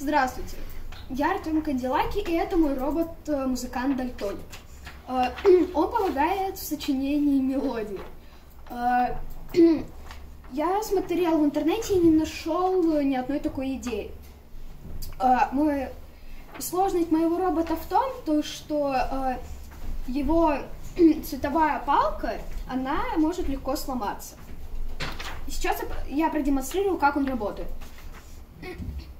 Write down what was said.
Здравствуйте, я Артем Кадиллаки, и это мой робот-музыкант Дальтоник. Он помогает в сочинении мелодий. Я смотрел в интернете и не нашел ни одной такой идеи. Сложность моего робота в том, что его цветовая палка, она может легко сломаться. Сейчас я продемонстрирую, как он работает.